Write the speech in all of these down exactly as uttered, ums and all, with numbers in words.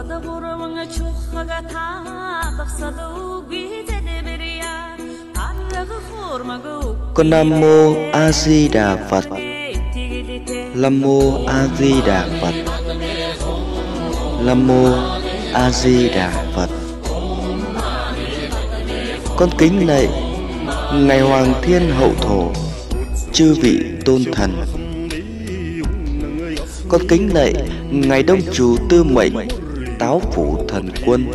Con Nam Mô A Di Đà Phật. Nam Mô A Di Đà Phật. Nam Mô A Di Đà Phật. Con kính lạy Ngài Hoàng Thiên Hậu Thổ, chư vị tôn thần. Con kính lạy Ngài Đông Chủ Tư Mệnh, Táo Phủ Thần Quân.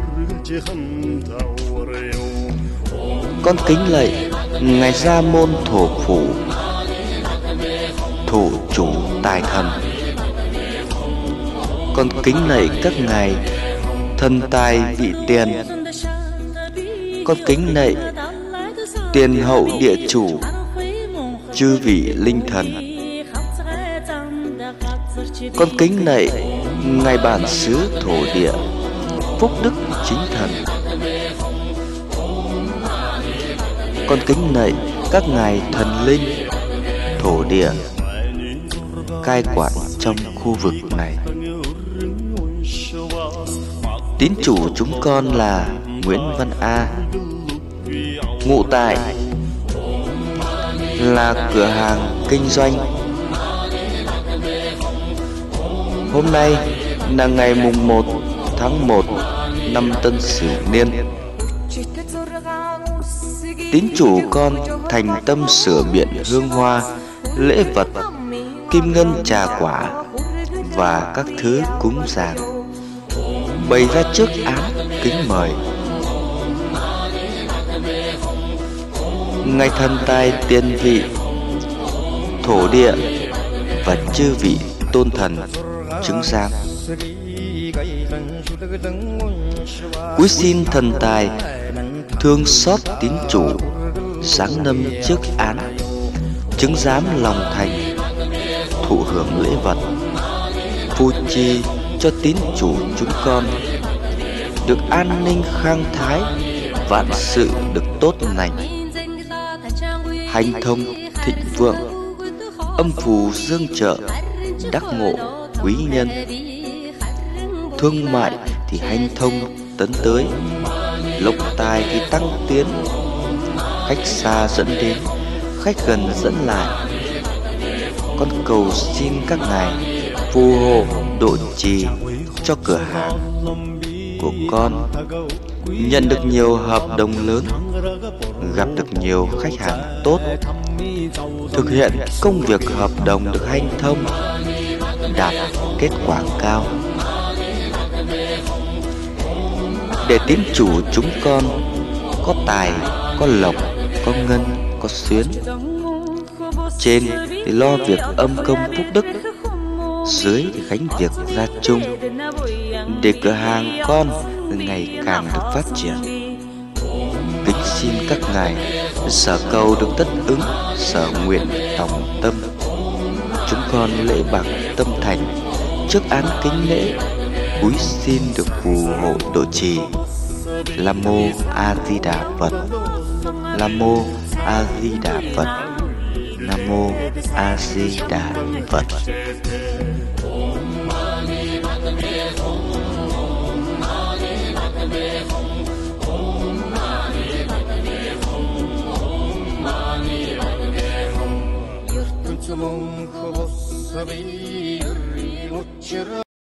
Con kính lạy Ngài Gia Môn Thổ Phủ, Thủ Chủ Tài Thần. Con kính lạy các ngài thần tài vị tiền. Con kính lạy Tiền Hậu Địa Chủ, chư vị linh thần. Con kính lạy Ngài Bản Xứ Thổ Địa, Phúc Đức Chính Thần. Con kính lạy các ngài thần linh thổ địa cai quản trong khu vực này. Tín chủ chúng con là Nguyễn Văn A, ngụ tại là cửa hàng kinh doanh. Hôm nay là ngày mùng một tháng một năm Tân Sửu Niên. Tín chủ con thành tâm sửa biện hương hoa, lễ vật, kim ngân trà quả và các thứ cúng dường, bày ra trước án kính mời. Ngài thần tài tiên vị, thổ địa và chư vị tôn thần chứng giám. Cúi xin thần tài thương xót tín chủ, sáng lâm trước án, chứng giám lòng thành, thụ hưởng lễ vật, phù trì cho tín chủ chúng con được an ninh khang thái, vạn sự được tốt lành, hành thông thịnh vượng, âm phù dương trợ, đắc ngộ quý nhân. Thương mại thì hanh thông tấn tới, lộc tài thì tăng tiến, khách xa dẫn đến, khách gần dẫn lại. Con cầu xin các ngài phù hộ độ trì cho cửa hàng của con nhận được nhiều hợp đồng lớn, gặp được nhiều khách hàng tốt, thực hiện công việc hợp đồng được hanh thông, đạt kết quả cao. Để tín chủ chúng con có tài, có lộc, có ngân, có xuyến. Trên thì lo việc âm công phúc đức, dưới thì gánh việc gia chung, để cửa hàng con ngày càng được phát triển. Kính xin các ngài sở cầu được tất ứng, sở nguyện tòng tâm. Chúng con lễ bạc tâm thành trước án kính lễ, cúi xin được phù hộ độ trì. Nam Mô A Di Đà Phật. Nam Mô A Di Đà Phật. Nam Mô A Di Đà Phật.